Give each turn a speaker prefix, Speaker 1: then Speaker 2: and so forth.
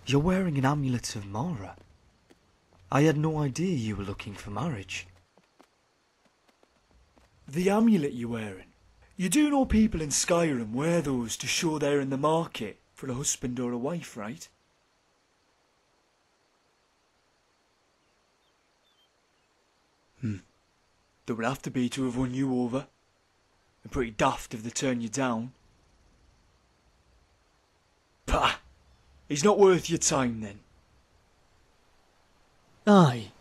Speaker 1: You're wearing an Amulet of Mara. I had no idea you were looking for marriage.
Speaker 2: The amulet you're wearing. You do know people in Skyrim wear those to show they're in the market for a husband or a wife, right? There would have to be to have won you over. And pretty daft if they turn you down. Pah! He's not worth your time then.
Speaker 3: Aye,